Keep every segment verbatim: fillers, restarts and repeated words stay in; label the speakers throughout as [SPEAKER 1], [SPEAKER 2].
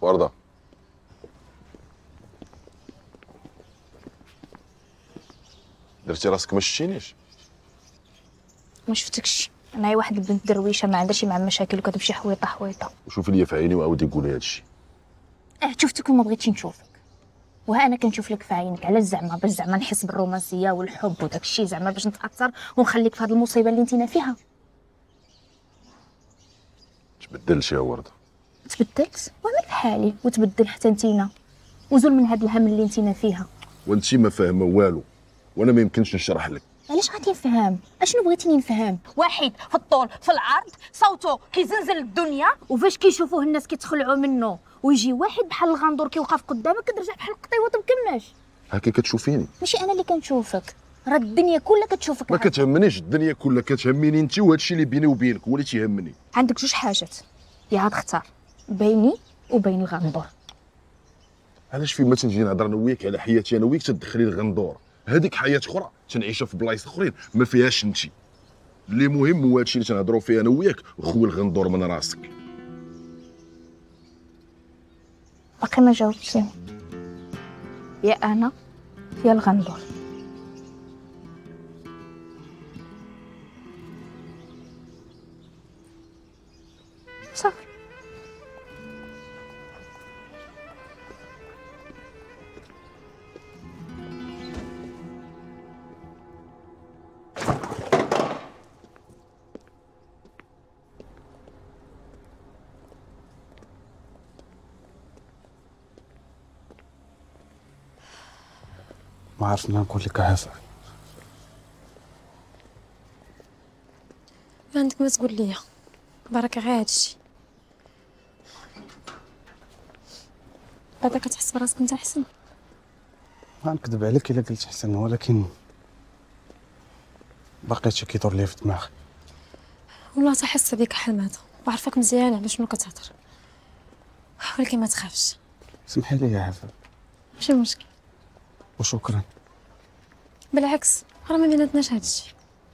[SPEAKER 1] وردة، درتي راسك ما شتينيش؟
[SPEAKER 2] ما شفتكش، انا هي واحد البنت درويشه ما عندهاش مع المشاكل وكتمشي حويطه حويطه.
[SPEAKER 1] وشوفي لي في عيني وعاودي قولي هادشي.
[SPEAKER 2] اه شفتك وما بغيتش نشوفك، وها انا كنشوف لك في عينك، علاش زعما؟ باش زعما نحس بالرومانسيه والحب وداك الشيء، زعما باش نتاثر ونخليك في هذه المصيبه اللي انتينا فيها.
[SPEAKER 1] تبدلش يا وردة.
[SPEAKER 2] تبدلت وعمل بحالي وتبدل حتى انتينا، وزول من هذا الهم اللي انتينا فيها.
[SPEAKER 1] وانتي ما فاهمه والو، وانا ما يمكنش نشرح لك.
[SPEAKER 2] علاش غادي نفهم؟ اشنو بغيتيني نفهم؟ واحد في الطول في العرض، صوته كيزنزل الدنيا، وفاش كيشوفوه الناس كيتخلعوا منه، ويجي واحد بحال الغندور كيوقف قدامك كترجع بحال القطيوه ما مكماش.
[SPEAKER 1] هكا كتشوفيني؟
[SPEAKER 2] ماشي انا اللي كنشوفك، راه الدنيا كلها كتشوفك.
[SPEAKER 1] ما كتهمنيش الدنيا كلها، كتهمني انت وهذا الشيء اللي بيني وبينك هو اللي تيهمني.
[SPEAKER 2] عندك جوج حاجات، يا غتختار بيني وبين الغندور.
[SPEAKER 1] علاش فين ما تنجي نهضر انا وياك على حياتي انا وياك تدخلي الغندور؟ هذيك حياه اخرى تنعيشها في بلايص اخرين ما فيهاش انت. اللي مهم هو هادشي اللي تنهضروا فيه انا وياك، خوي الغندور من راسك.
[SPEAKER 2] باقي ما جاوبتيني، يا انا يا الغندور. صافي.
[SPEAKER 3] ما عرفت ما نقول لك عافاك.
[SPEAKER 4] ما عندك ما تقول لي، بركة غير هادشي. بعدا كتحس براسك انت احسن؟
[SPEAKER 3] ما نكذب عليك الا قلت احسن، ولكن باقي شي كيدور ليا في دماغي.
[SPEAKER 4] والله تحس بك حماده وعرفك مزيان على شنو كتهضر، ولكن ما تخافش.
[SPEAKER 3] سمحي لي يا عافاك.
[SPEAKER 4] ماشي مشكل.
[SPEAKER 3] وشكرا.
[SPEAKER 4] بالعكس راه ما بيناتناش هادشي.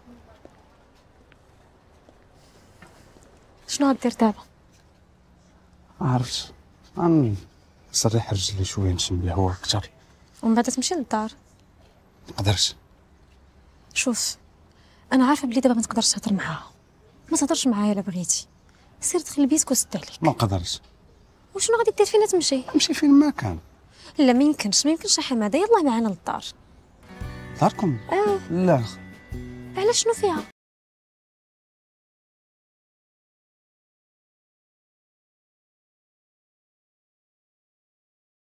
[SPEAKER 4] شنو غدير دابا؟
[SPEAKER 3] ما عرفتش، غنسرح رجلي شويه نشم بها هو اكثر.
[SPEAKER 4] ومن بعد تمشي للدار؟
[SPEAKER 3] مقدرش.
[SPEAKER 4] شوف انا عارفه بلي دابا ما تقدرش تهضر معاها، ما تهضرش معايا الا بغيتي، سير دخل بيتك وسد عليك.
[SPEAKER 3] ما نقدرش.
[SPEAKER 4] وشنو غادي دير فينا تمشي؟
[SPEAKER 3] نمشي فين ما كان.
[SPEAKER 4] لا ما يمكنش ما يمكنش يا حماده، يلاه معانا للدار.
[SPEAKER 3] داركم؟
[SPEAKER 4] اه.
[SPEAKER 3] لا.
[SPEAKER 4] علاش شنو فيها؟